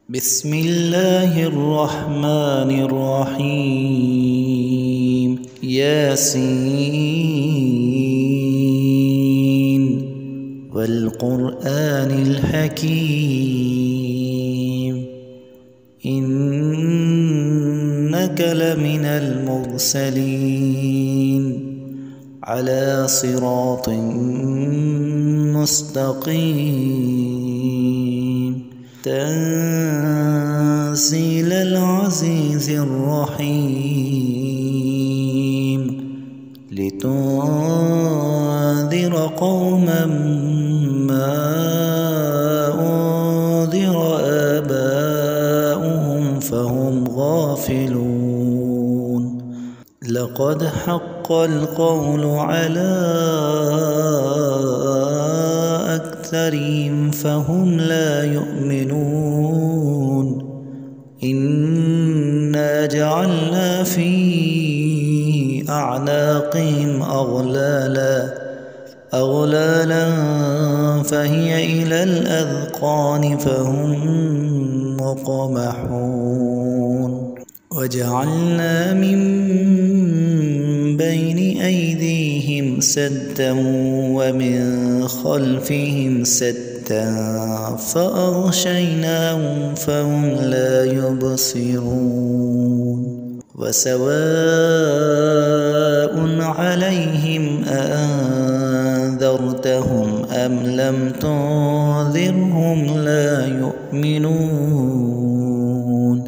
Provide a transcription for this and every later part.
بسم الله الرحمن الرحيم ياسين والقرآن الحكيم إنك لمن المرسلين على صراط مستقيم تنزيل العزيز الرحيم لتنذر قوما ما أنذر آباؤهم فهم غافلون لقد حق القول على أكثرهم فهم لا يؤمنون إنا جعلنا في أعناقهم أغلالا فهي إلى الأذقان فهم مقمحون وجعلنا من بين أيديهم سدا ومن خلفهم سدا فأغشيناهم فهم لا يبصرون وسواء عليهم أأنذرتهم أم لم تنذرهم لا يؤمنون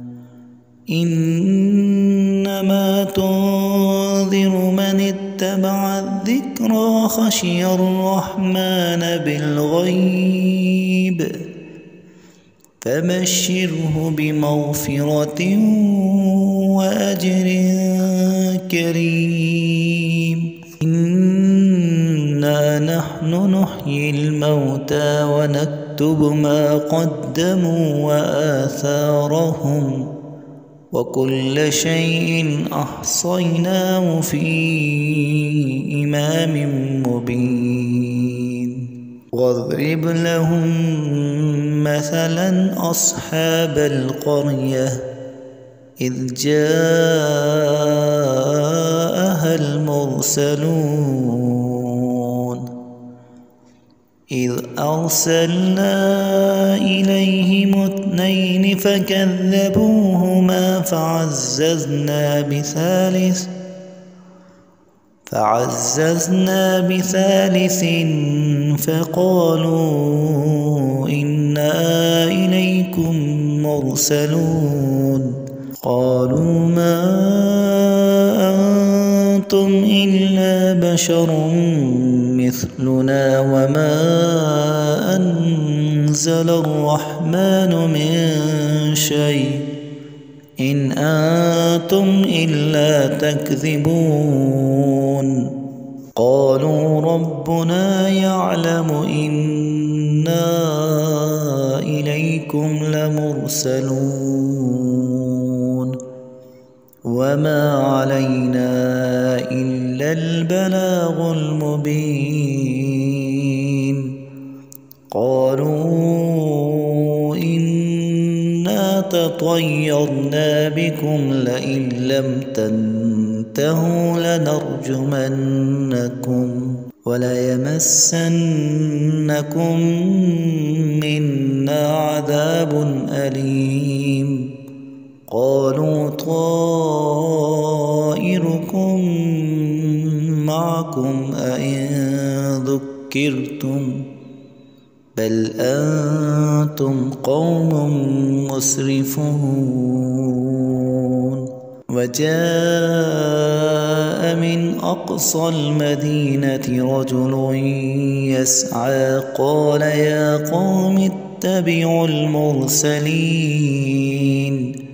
إنما تنذر من اتبع الذكر وخشي الرحمن بالغيب فبشره بمغفرة وأجر كريم إنا نحن نحيي الموتى ونكتب ما قدموا وآثارهم وكل شيء أحصيناه في إمام مبين واضرب لهم مثلا أصحاب القرية إذ جاءها المرسلون إذ أرسلنا إليهم اثنين فكذبوهما فعززنا بثالث فقالوا إنا إليكم مرسلون قالوا ما أنتم إلا بشر مثلنا وما أنزل الرحمن من شيء إن أنتم إلا تكذبون قالوا ربنا يعلم إنا إليكم لمرسلون وما علينا إلا البلاغ المبين قالوا إنا تطيرنا بكم لئن لم تنتهوا لنرجمنكم وليمسنكم منا عذاب أليم قالوا طائركم معكم أئن ذكرتم بل أنتم قوم مسرفون وجاء من أقصى المدينة رجل يسعى قال يا قوم اتبعوا المرسلين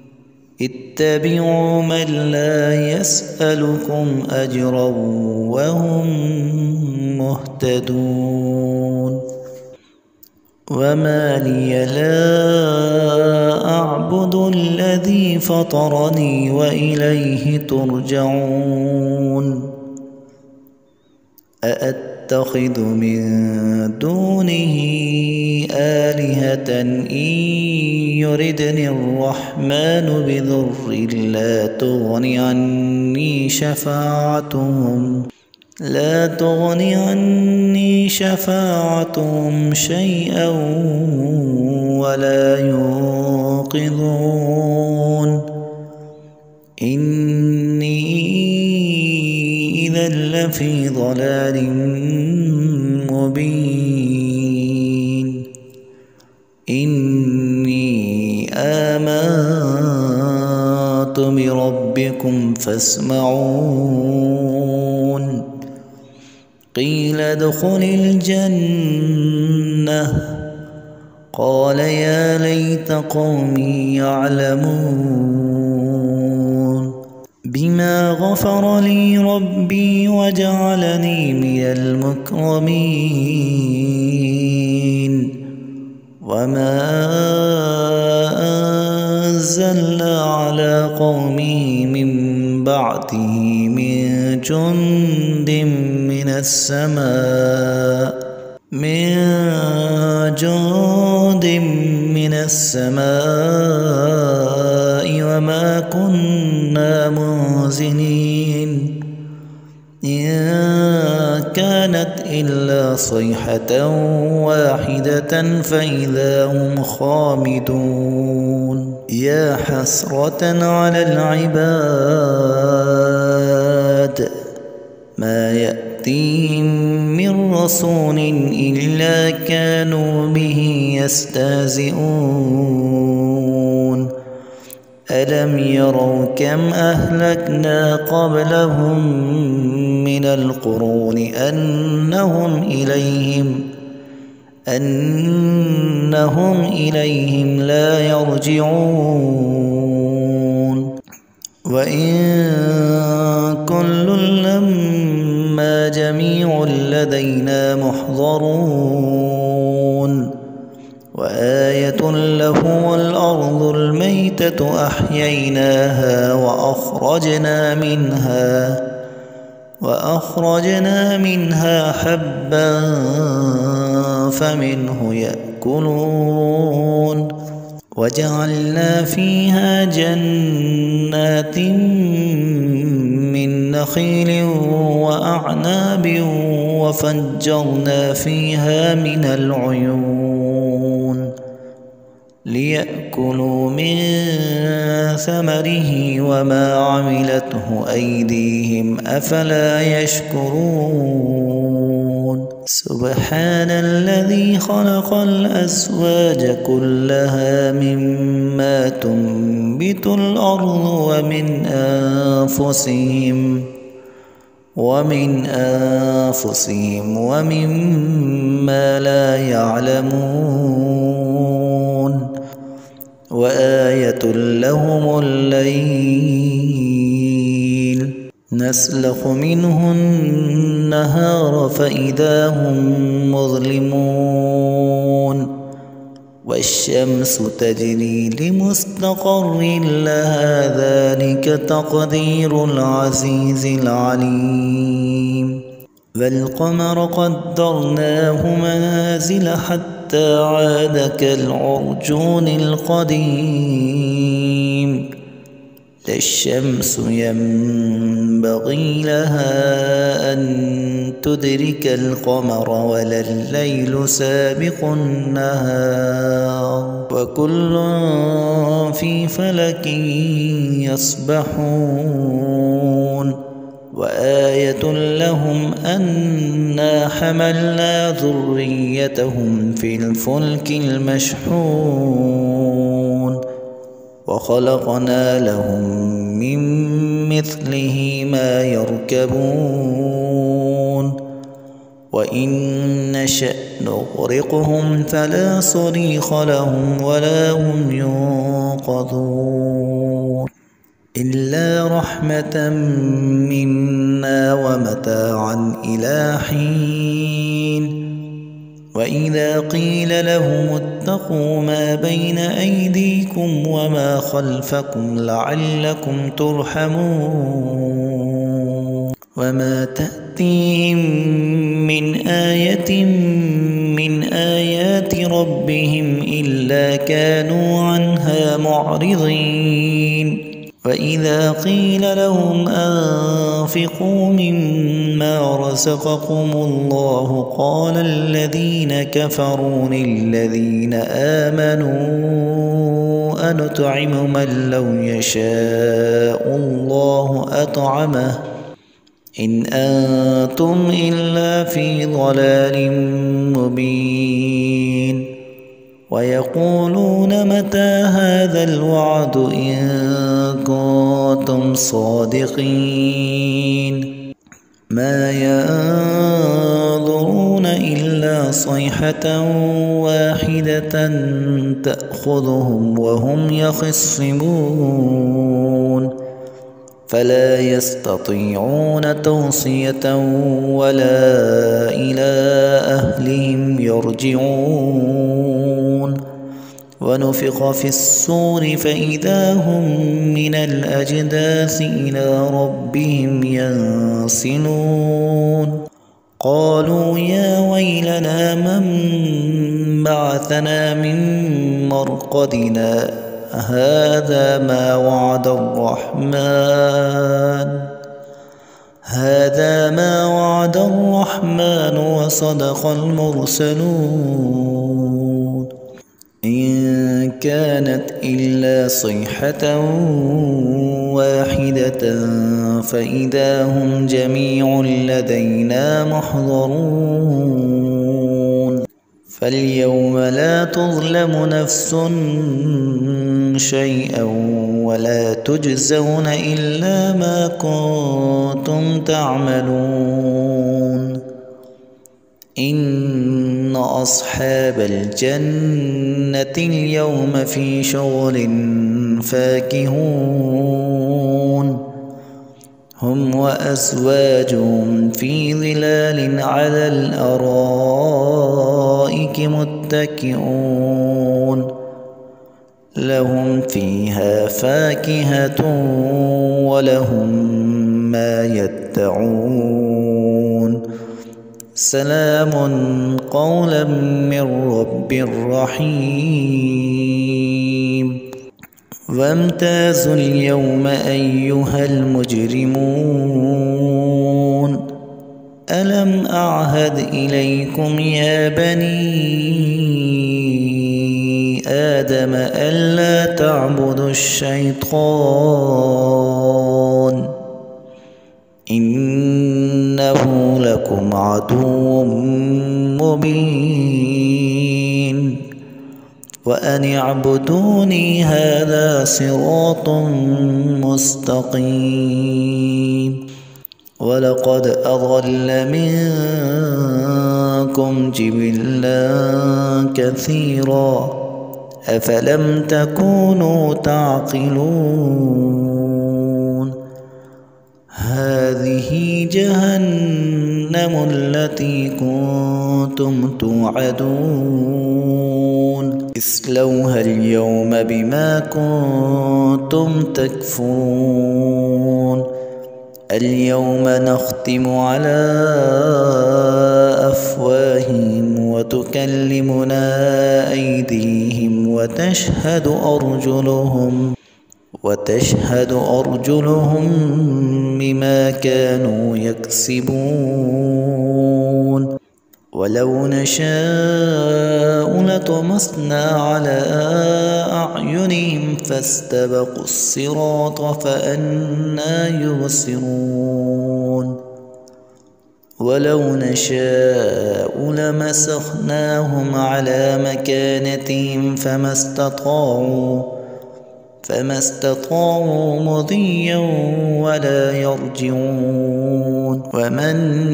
اتبعوا من لا يسألكم أجرا وهم مهتدون وما لي لا أعبد الذي فطرني وإليه ترجعون أتخذ من دونه آلهة إن يردني الرحمن بضر لا تغني عني شفاعتهم شيئا ولا ينقذون إني إذا لفي ضلال مبين إني آمنت بربكم فاسمعون قيل ادخل الجنة قال يا ليت قومي يعلمون بما غفر لي ربي وجعلني من المكرمين وما أنزلنا على قومه من بعده من جند من السماء وما كنا منزلين إن كانت إلا صيحة واحدة فإذا هم خامدون يا حسرة على العباد ما يأتيهم من رسول إلا كانوا به يستهزئون ألم يروا كم أهلكنا قبلهم من القرون أنهم إليهم لا يرجعون وإن كل لما جميع لدينا محضرون وآية لهم الأرض الميتة أحييناها وأخرجنا منها حبا فمنه يأكلون وجعلنا فيها جنات من نخيل وأعناب وفجرنا فيها من العيون ليأكلوا من ثمره وما عملته أيديهم أفلا يشكرون سبحان الذي خلق الأزواج كلها مما تنبت الأرض ومن أنفسهم ومما لا يعلمون وآية لهم الليل نسلخ منه النهار فإذا هم مظلمون والشمس تجري لمستقر لها ذلك تقدير العزيز العليم والقمر قدرناه منازل حتى عاد كالعرجون القديم لا الشمس ينبغي لها أن تدرك القمر ولا الليل سابق النهار وكل في فلك يسبحون وآية لهم أنا حملنا ذريتهم في الفلك المشحون وخلقنا لهم من مثله ما يركبون وإن نشأ نغرقهم فلا صريخ لهم ولا هم ينقذون إلا رحمة منا ومتاعا إلى حين وإذا قيل لهم اتقوا ما بين أيديكم وما خلفكم لعلكم ترحمون وما تأتيهم من آية من آيات ربهم إلا كانوا عنها معرضين وإذا قيل لهم أنفقوا مما رزقكم الله قال الذين كفروا للذين آمنوا أنطعم من لو يشاء الله أطعمه إن أنتم إلا في ضلال مبين ويقولون متى هذا الوعد إن كنتم صادقين ما ينظرون إلا صيحة واحدة تأخذهم وهم يخصمون فلا يستطيعون توصية ولا إلى أهلهم يرجعون ونفخ في الصور فإذا هم من الأجداث إلى ربهم ينسلون قالوا يا ويلنا من بعثنا من مرقدنا هذا ما وعد الرحمن وصدق المرسلون إن كانت إلا صيحة واحدة فإذا هم جميع لدينا محضرون فاليوم لا تظلم نفس شيئا ولا تجزون إلا ما كنتم تعملون إن أصحاب الجنة اليوم في شغل فاكهون هم وأزواجهم في ظلال على الأرائك متكئون لهم فيها فاكهة ولهم ما يدعون سلام قولا من رب رحيم وامتازوا اليوم أيها المجرمون ألم أعهد إليكم يا بني آدم ألا تعبدوا الشيطان إنه لكم عدو مبين وأن اعبدوني هذا صراط مستقيم ولقد أضل منكم جبلا كثيرا أفلم تكونوا تعقلون هذه جهنم التي كنتم توعدون اصلوها اليوم بما كنتم تكفرون اليوم نختم على أفواههم وتكلمنا أيديهم وتشهد أرجلهم بما كانوا يكسبون ولو نشاء لطمسنا على أعينهم فاستبقوا الصراط فأنى يبصرون ولو نشاء لمسخناهم على مكانتهم فما استطاعوا مضيا ولا يرجعون ومن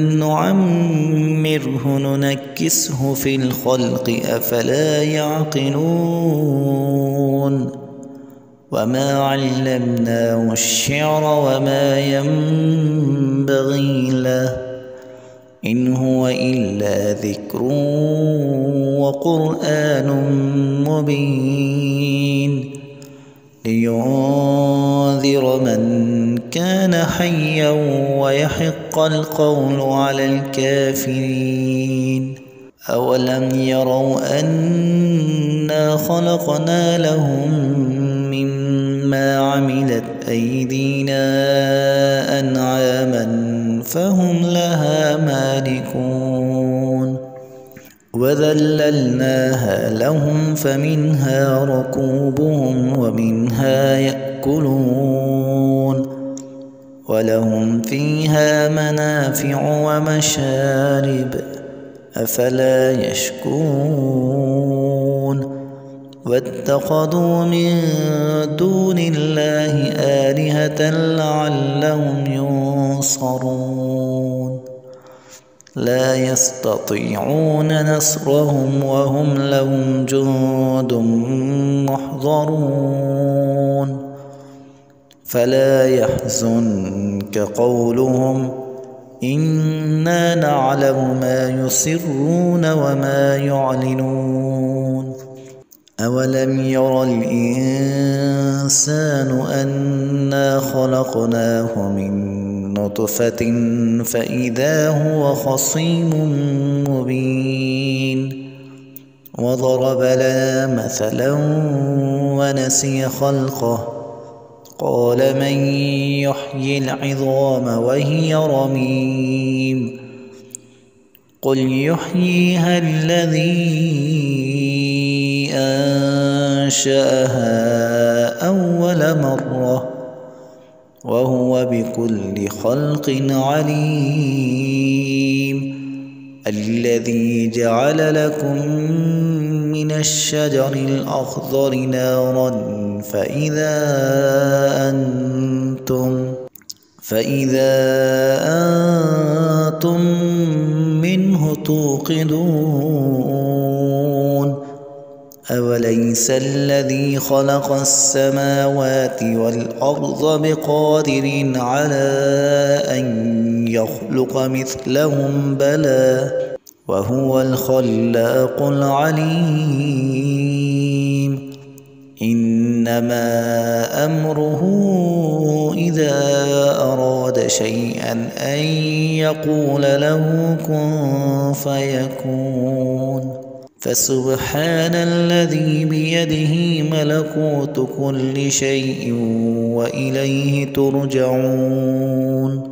نعمره ننكسه في الخلق أفلا يعقلون وما علمناه الشعر وما ينبغي له إن هو إلا ذكر وقرآن مبين لينذر من كان حيا ويحق القول على الكافرين. أولم يروا أنا خلقنا لهم مما عملت أيدينا أنعاما فهم لها مالكون وذللناها لهم فمنها ركوبهم ومنها يأكلون ولهم فيها منافع ومشارب أفلا يشكرون واتخذوا من دون الله آلهة لعلهم ينصرون لا يستطيعون نصرهم وهم لهم جند محضرون فلا يحزنك قولهم إنا نعلم ما يسرون وما يعلنون أولم ير الإنسان أنا خلقناه من نطفة فإذا هو خصيم مبين وضرب لنا مثلا ونسي خلقه قال من يحيي العظام وهي رميم قل يحييها الذي أنشأها أول مرة وهو بكل خلق عليم الذي جعل لكم من الشجر الأخضر نارا فإذا أنتم منه توقدون أوليس الذي خلق السماوات والأرض بقادر على أن يخلق مثلهم بلى وهو الخلاق العليم إنما أمره إذا أراد شيئا أن يقول له كن فيكون فسبحان الذي بيده ملكوت كل شيء وإليه ترجعون